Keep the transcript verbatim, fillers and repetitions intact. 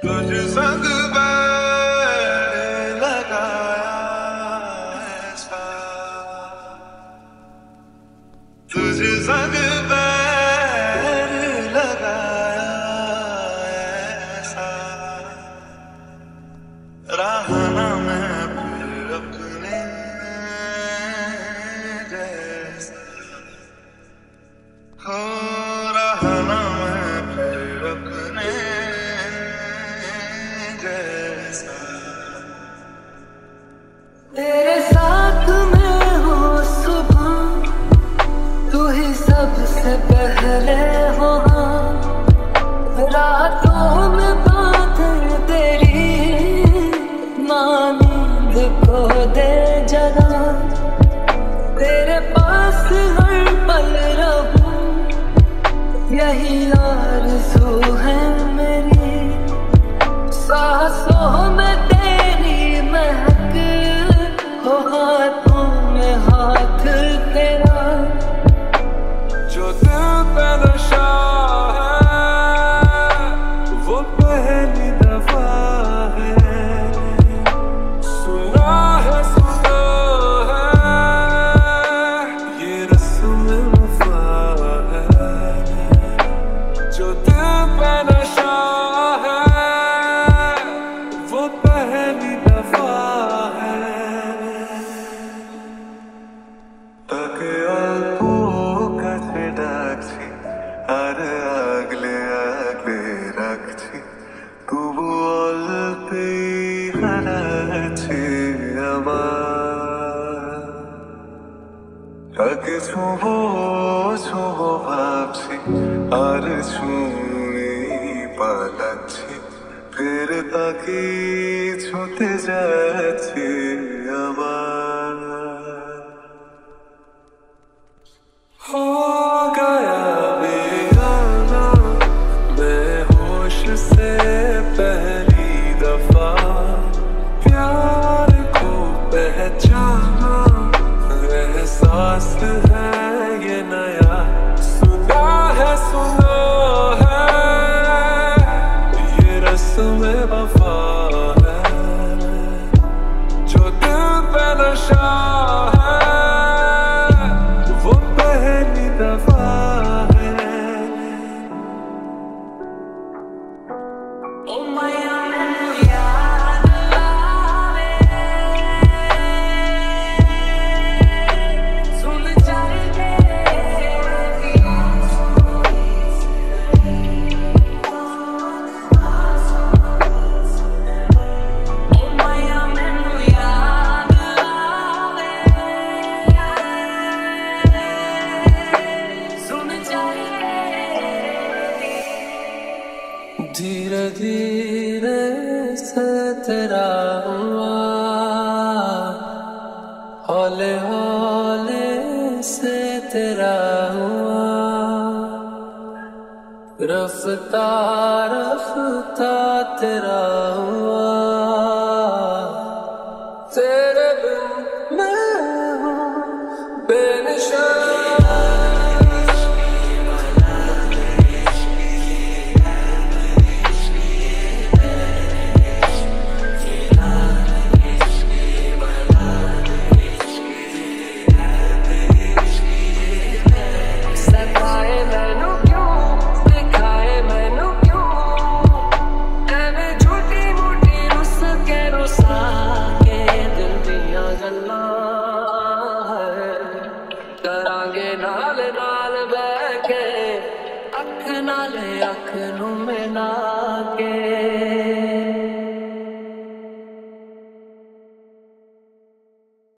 तुझ संग बैर लगाया ऐसा, तुझ संग बैर लगाया ऐसा, रहा ना मैं फिर अपने जैसा, हो रहा ना मैं फिर अपने जैसा। तेरे साथ मैं हूँ सुबह, तू ही सबसे पहले हो, रातों में बातें तेरी ना नींद को दे जगा, तेरे पास हर पल रहूं यही आरज़ू है मेरी, सांसों में तेरी महक हो, हाथों में हाथ तेरा, जो दिल पे नशा है वो पहली दफा है, सुना है सुना है ये रस्म वफा है, जो दिल पे नशा है वो पहली दफा है। তাকে অল্প কাছে ডাকছি আর আগলে আগলে রাখছি, তবু অল্পেই হারাচ্ছে আমার, তাকে ছুঁবো ছুঁবো ভাবছি আর ছুঁয়েই পালাচ্ছি, ফের তাকে ছুঁতে যাচ্ছি আবার। हो गया बेगाना मैं होश से पहली दफा, प्यार को पहचाना एहसास है ये नया, सुना है सुना है ये रस्म वफा है, जो दिल पे नशा धीरे धीरे से तेरा हुआ, हौले हौले से तेरा हुआ, रफ्ता रफ्ता तेरा हुआ, तेरे बिन मैं हूँ बेनिशान। नाल नाल बैके अख नाल अख नू मिला के